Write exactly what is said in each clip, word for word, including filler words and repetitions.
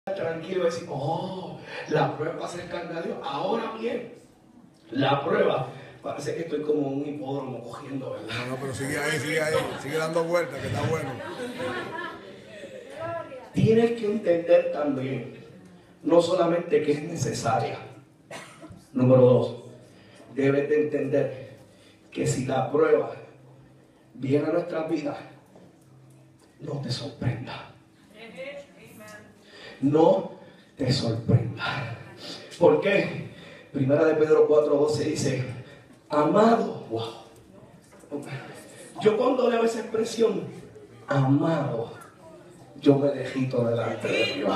tranquilo y decir, oh, la prueba va a ser carne a Dios. Ahora bien, la prueba, parece que estoy como un hipódromo cogiendo, ¿verdad? No, no, pero sigue ahí, sigue ahí, sigue dando vueltas, que está bueno. Tienes que entender también, no solamente que es necesaria. Número dos, debes de entender que si la prueba viene a nuestras vidas, no te sorprenda. No te sorprenda. ¿Por qué? Primera de Pedro cuatro doce dice, amado, wow. Yo cuando leo esa expresión, amado, yo me dejito delante de Dios.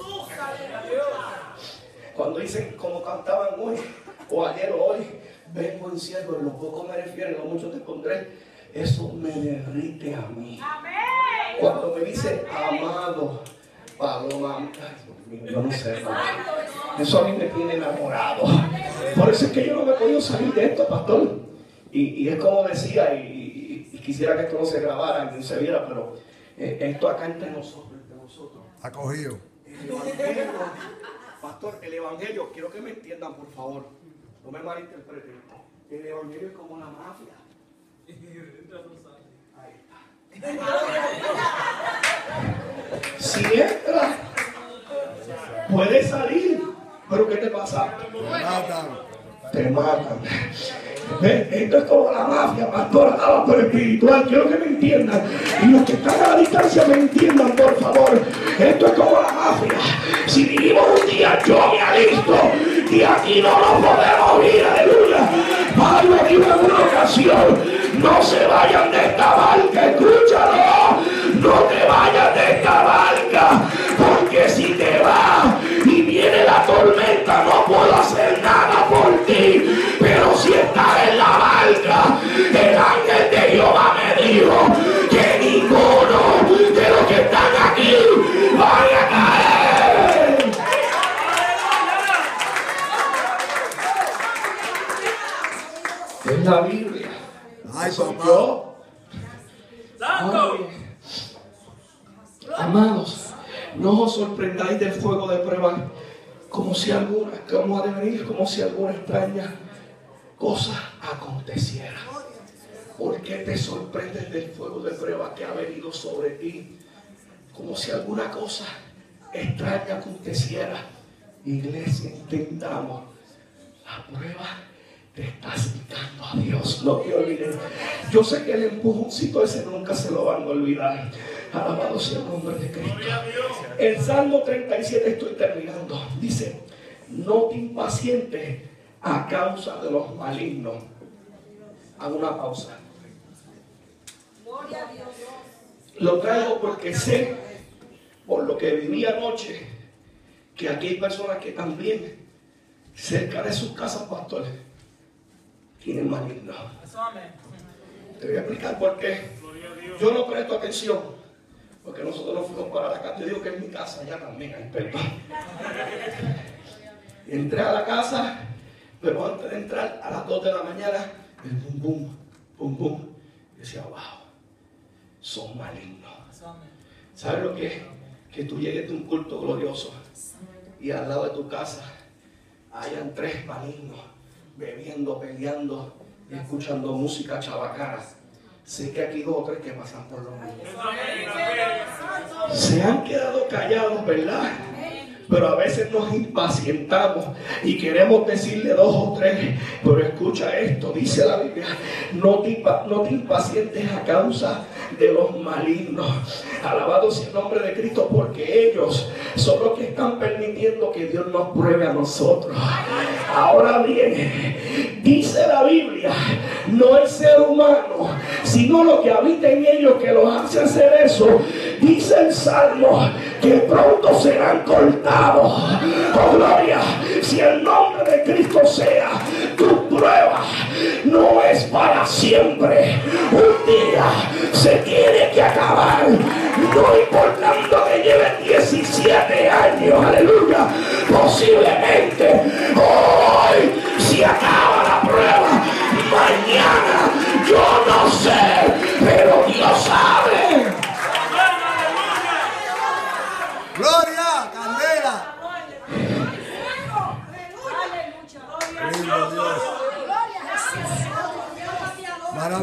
Cuando dicen, como cantaban hoy, o ayer o hoy, vengo en siervo, en lo poco me refiero, en lo mucho te pondré, eso me derrite a mí. Cuando me dice amado, Paloma, yo no sé, eso a mí me tiene enamorado. Por eso es que yo no me he podido salir de esto, pastor. Y, y es como decía, y, y, y quisiera que esto no se grabara, ni se viera, pero eh, esto acá entre nosotros, entre nosotros. Acogido. El evangelio, pastor, el evangelio, quiero que me entiendan, por favor. No me malinterpreten. El evangelio es como la mafia. Ahí está. Si entra, puede salir, pero ¿qué te pasa? Te matan. Te matan. ¿Ves? Esto es como la mafia, pastor, acaba pero espiritual. Quiero que me entiendan. Y los que están a la distancia me entiendan, por favor. Esto es como la mafia. Si vivimos un día, yo me alisto. Y aquí no nos podemos ir, aleluya. Pablo dijo en una ocasión, no se vayan de esta barca, escúchalo. No te vayas de esta barca, porque si te vas y viene la tormenta, no puedo hacer nada por ti. Pero si estás en la barca, el ángel de Jehová me dijo que ninguno de los que están aquí vaya a caer. Es la Biblia. Ay, Soy papá. yo. Ay. Amados, no os sorprendáis del fuego de prueba como si alguna, como ha de venir, como si alguna extraña cosa aconteciera. ¿Por qué te sorprendes del fuego de prueba que ha venido sobre ti? Como si alguna cosa extraña aconteciera. Iglesia, entendamos, la prueba te está acercando a Dios. No te olvides. Yo sé que el empujoncito ese nunca se lo van a olvidar. Alabado sea el nombre de Cristo. El Salmo treinta y siete, estoy terminando. Dice, no te impacientes a causa de los malignos. Hago una pausa. Lo traigo porque sé, por lo que viví anoche, que aquí hay personas que también, cerca de sus casas, pastores, tienen malignos. Te voy a explicar por qué. Yo no presto atención. Porque nosotros no fuimos para la casa. Yo digo que en mi casa ya también hay perdón. Entré a la casa, pero antes de entrar a las dos de la mañana, el bum bum, bum bum. Y decía, wow, son malignos. ¿Sabes lo que es? Que tú llegues de un culto glorioso y al lado de tu casa hayan tres malignos bebiendo, peleando y escuchando música chabacana. Sé que aquí dos o tres que pasan por lo mismo. Se han quedado callados, ¿verdad? Pero a veces nos impacientamos y queremos decirle dos o tres. Pero escucha esto, dice la Biblia, no te, no te impacientes a causa de los malignos. Alabado sea el nombre de Cristo, porque ellos son los que están permitiendo que Dios nos pruebe a nosotros. Ahora bien, dice la Biblia, no el ser humano, sino lo que habita en ellos que los hace hacer eso. Dice el Salmo que pronto serán cortados. Oh gloria, si el nombre de Cristo sea tu prueba, no es para siempre. Un día se tiene que acabar, no importando que lleven diecisiete años, aleluya. Posiblemente hoy se acaba la prueba, mañana yo no sé, pero Dios sabe. Gloria, candela.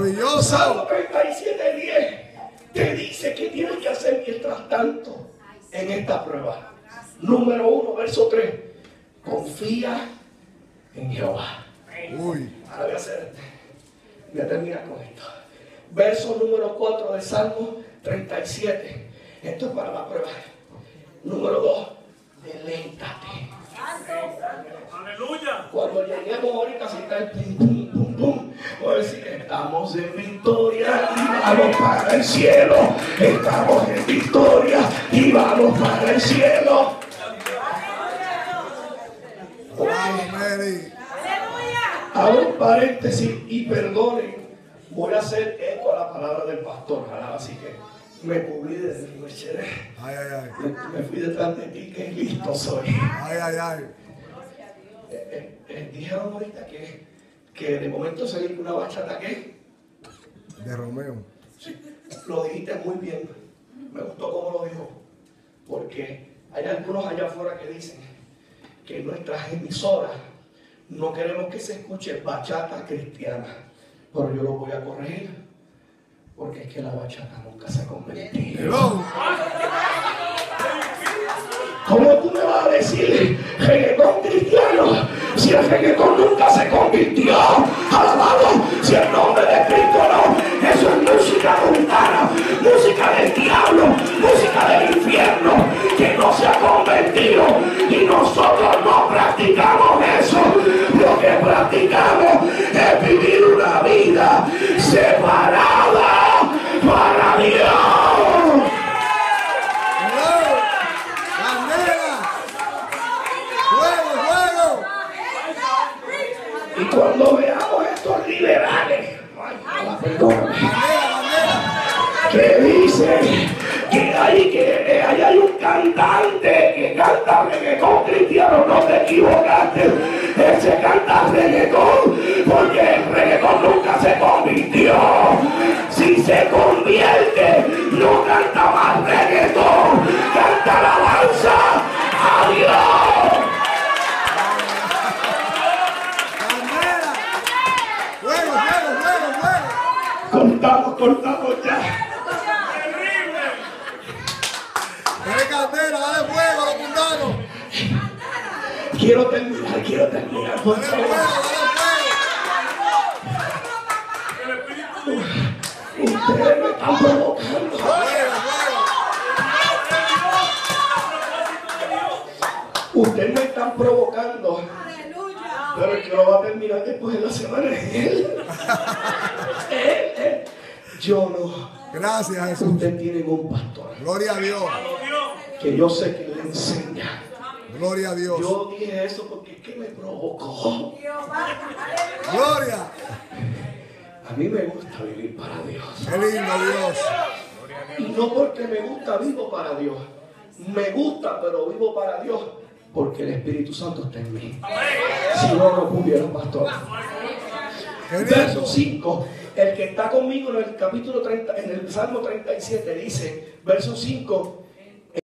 Maravilloso. Salmo treinta y siete, diez te dice que tienes que hacer mientras tanto en esta prueba. Número uno, verso tres. Confía en Jehová. Uy. Ahora voy a hacer, voy a terminar con esto. Verso número cuatro de Salmo treinta y siete. Esto es para la prueba. Número dos, deleítate. Aleluya. Cuando lleguemos ahorita, si está el pum, pum, pum, pum, voy a decir, estamos en victoria y vamos para el cielo. Estamos en victoria y vamos para el cielo. Bravo, Mary. Hago un paréntesis y perdonen. Voy a hacer eco a la palabra del pastor. Así que me cubrí de mi merced. Ay, ay, ay. Me, me fui detrás de ti, que listo soy. Ay, ay, ay. Eh, eh, eh, dijeron ahorita que, que de momento seguir una bachata que De Romeo. sí, lo dijiste muy bien. Me gustó cómo lo dijo. Porque hay algunos allá afuera que dicen que en nuestras emisoras no queremos que se escuche bachata cristiana. Pero yo lo voy a corregir. Porque es que la bachata nunca se ha convertido. Hello. ¿Cómo tú me vas a decir reggaetón cristiano si el reggaetón nunca se convirtió? Alabado si el nombre de Cristo no. Eso es música mundana, música del diablo, música del infierno que no se ha convertido. Y nosotros no practicamos eso. Lo que practicamos es vivir una vida separada para Dios. Hello. Candela. Fuego, fuego. Y cuando veamos estos liberales, ay, perdóname, que dicen que hay, que ahí hay un cantante que canta reggaetón cristiano, no te equivocaste, ese canta reggaetón porque el reggaetón nunca se convirtió. Si se convierte, no canta más reggaetón, canta alabanza a Dios. Candela. Fuego, fuego, fuego, fuego. Cortamos, cortamos ya. Dale candela, dale fuego a los mundanos. Quiero terminar, quiero terminar, por Dale favor. fuego, dale Ustedes me están provocando. fuego. Fuego, fuego. Ustedes me están provocando. Pero el que lo va a terminar después de la semana es él. Él, él. Yo no. Gracias, Jesús. Ustedes tienen un pastor Gloria a Dios. que yo sé que le enseña. Gloria a Dios. Yo dije eso porque es que me provocó. Gloria. A mí me gusta vivir para Dios. Qué lindo Dios. Y no porque me gusta vivo para Dios. Me gusta, pero vivo para Dios porque el Espíritu Santo está en mí. Si no, no pudiera, pastor. Qué lindo. Verso cinco. El que está conmigo en el capítulo treinta, en el Salmo treinta y siete dice, verso cinco,